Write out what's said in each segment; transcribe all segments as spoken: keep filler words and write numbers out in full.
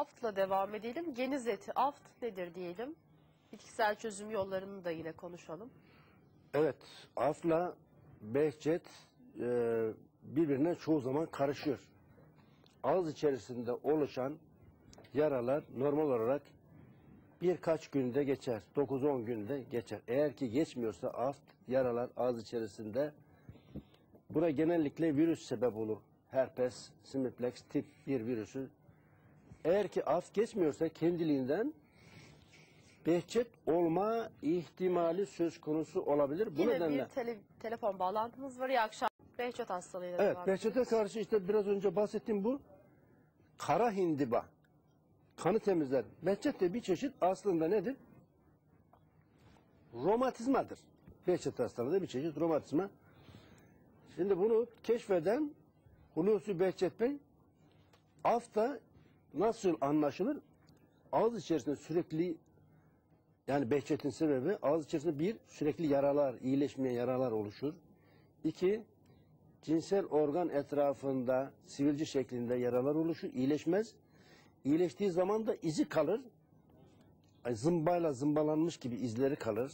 aftla devam edelim. Geniz eti, aft nedir diyelim. Bitkisel çözüm yollarını da yine konuşalım. Evet, aftla behçet e, birbirine çoğu zaman karışıyor. Ağız içerisinde oluşan yaralar normal olarak birkaç günde geçer, dokuz on günde geçer. Eğer ki geçmiyorsa aft yaralar ağız içerisinde, buna genellikle virüs sebep olur. Herpes, simplex tip bir virüsü. Eğer ki aft geçmiyorsa kendiliğinden behçet olma ihtimali söz konusu olabilir. Bu Yine nedenle bir tele, telefon bağlantımız var. İyi akşam. Behçet hastalığıyla evet, devam behçete ediyoruz. karşı işte biraz önce bahsettiğim bu kara hindiba. Kanı temizler. Behçet de bir çeşit aslında nedir? Romatizmadır. Behçet hastalığı bir çeşit romatizma. Şimdi bunu keşfeden Hulusi Behçet Bey, afta nasıl anlaşılır? Ağız içerisinde sürekli, yani behçetin sebebi ağız içerisinde bir sürekli yaralar, iyileşmeyen yaralar oluşur. İki, cinsel organ etrafında sivilce şeklinde yaralar oluşur, iyileşmez. İyileştiği zaman da izi kalır. Zımbayla zımbalanmış gibi izleri kalır.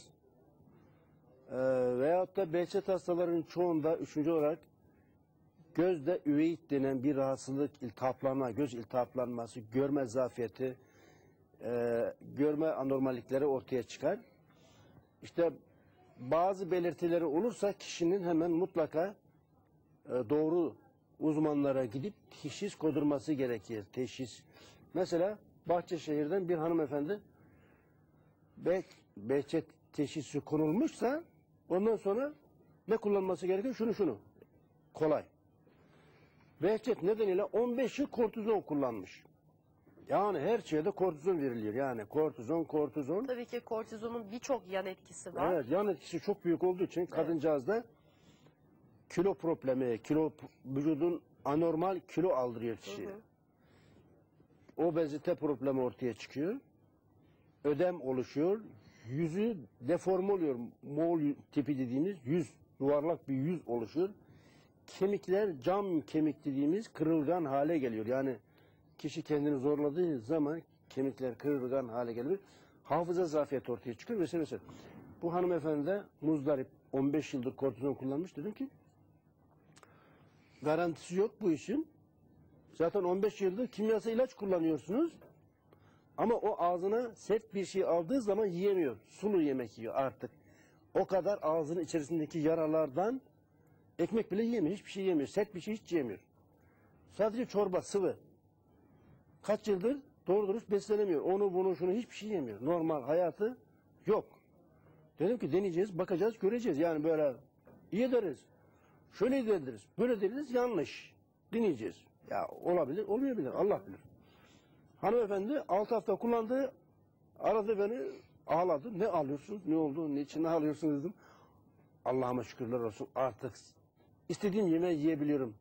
Ee, veyahut da behçet hastalarının çoğunda üçüncü olarak gözde üveit denen bir rahatsızlık, iltihaplanma, göz iltihaplanması, görme zafiyeti, e, görme anormallikleri ortaya çıkar. İşte bazı belirtileri olursa kişinin hemen mutlaka e, doğru uzmanlara gidip teşhis kodurması gerekir. Teşhis. Mesela Bahçeşehir'den bir hanımefendi Be behçet teşhisi konulmuşsa ondan sonra ne kullanması gerekir? Şunu şunu. Kolay. Behçet nedeniyle on beş yıl kortizon kullanmış. Yani her şeyde kortizon veriliyor. Yani kortizon, kortizon. Tabii ki kortizonun birçok yan etkisi var. Evet, yan etkisi çok büyük olduğu için kadıncağızda kilo problemi, kilo vücudun anormal kilo aldırıyor kişiye. Hı hı. Obezite problemi ortaya çıkıyor. Ödem oluşuyor. Yüzü deforme oluyor. Moğol tipi dediğimiz yüz, yuvarlak bir yüz oluşuyor. Kemikler cam kemik dediğimiz kırılgan hale geliyor. Yani kişi kendini zorladığı zaman kemikler kırılgan hale geliyor. Hafıza zafiyeti ortaya çıkıyor vesaire vesaire. Bu hanımefendi de muzdarip, on beş yıldır kortizon kullanmış. Dedim ki garantisi yok bu işin. Zaten on beş yıldır kimyasal ilaç kullanıyorsunuz. Ama o ağzına sert bir şey aldığı zaman yiyemiyor. Sulu yemek yiyor artık. O kadar ağzının içerisindeki yaralardan ekmek bile yiyemiyor. Hiçbir şey yemiyor. Sert bir şey hiç yiyemiyor. Sadece çorba, sıvı. Kaç yıldır doğru dürüst beslenemiyor. Onu bunu şunu hiçbir şey yemiyor. Normal hayatı yok. Dedim ki deneyeceğiz, bakacağız, göreceğiz. Yani böyle iyi deriz. Şöyle deriz, böyle deriz, yanlış. Deneyeceğiz. Ya olabilir, olmayabilir. Allah bilir. Hanımefendi altı hafta kullandı, aradı beni, ağladı. Ne alıyorsunuz, ne oldu, niçin alıyorsunuz dedim. Allah'ıma şükürler olsun, artık istediğim yemeği yiyebiliyorum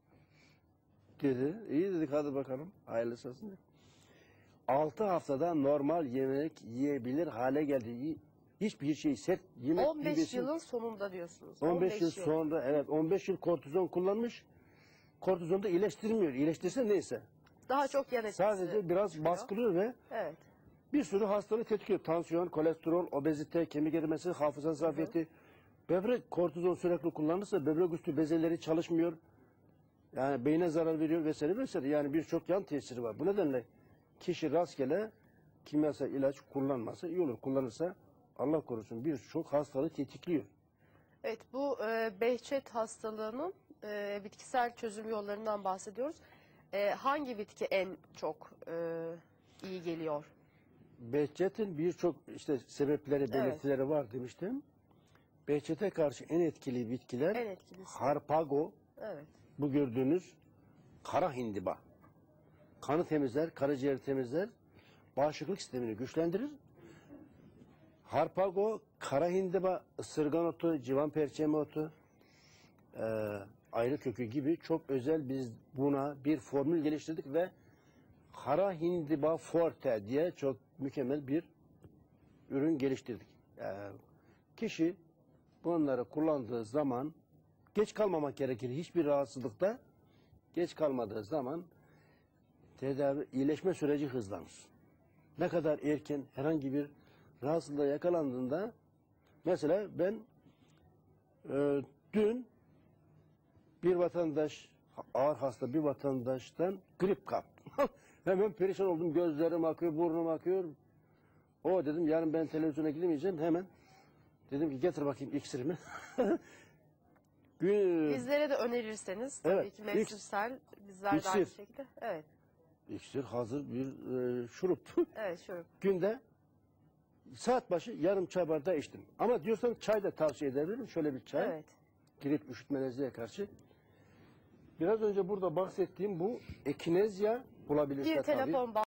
dedi. İyi dedik, hadi bakalım, hayırlısı olsun. altı haftada normal yemek yiyebilir hale geldi. Hiçbir şey sert yemek on beş gibisin. yılın sonunda diyorsunuz. on beş yıl sonra, evet, on beş yıl kortizon kullanmış. Kortizon da iyileştirmiyor. İyileştirse neyse. Daha çok yan etkisi. Sadece biraz çıkıyor. Baskılıyor ve evet. Bir sürü hastalık tetikliyor. Tansiyon, kolesterol, obezite, kemik erimesi, hafıza zafiyeti. Hı hı. Böbrek kortizon sürekli kullanırsa böbrek üstü bezeleri çalışmıyor. Yani beyne zarar veriyor vesaire vesaire. Yani birçok yan tesiri var. Bu nedenle kişi rastgele kimyasal ilaç kullanmasa iyi olur. Kullanırsa Allah korusun birçok hastalığı tetikliyor. Evet, bu e, behçet hastalığının e, bitkisel çözüm yollarından bahsediyoruz. E, hangi bitki en çok e, iyi geliyor? Behçetin birçok işte sebepleri, belirtileri evet. var demiştim. Behçete karşı en etkili bitkiler en harpago, evet. Bu gördüğünüz kara hindiba. Kanı temizler, karaciğeri temizler, bağışıklık sistemini güçlendirir. Harpago, kara hindiba, ısırgan otu, civan perçemi otu, e, ayrı kökü gibi çok özel biz buna bir formül geliştirdik ve kara hindiba forte diye çok mükemmel bir ürün geliştirdik. E, kişi bunları kullandığı zaman geç kalmamak gerekir. Hiçbir rahatsızlıkta geç kalmadığı zaman tedavi, iyileşme süreci hızlanır. Ne kadar erken herhangi bir rahatsızlığa yakalandığında, mesela ben e, dün bir vatandaş, ağır hasta bir vatandaştan grip kaptım. Hemen perişan oldum, gözlerim akıyor, burnum akıyor. O dedim, yarın ben televizyona gidemeyeceğim, hemen dedim ki getir bakayım iksirimi. Gün, Bizlere de önerirseniz tabii Evet, ki mevsimsel, bizler de aynı iksir. şekilde. Evet, iksir hazır bir e, şurup. evet şurup. Günde saat başı yarım çay bardağı içtim. Ama diyorsan çay da tavsiye edebilirim. Şöyle bir çay. Evet. Grip, üşütme, nezleye karşı. Biraz önce burada bahsettiğim bu ekinezya bulabilirse Bir tabii. telefon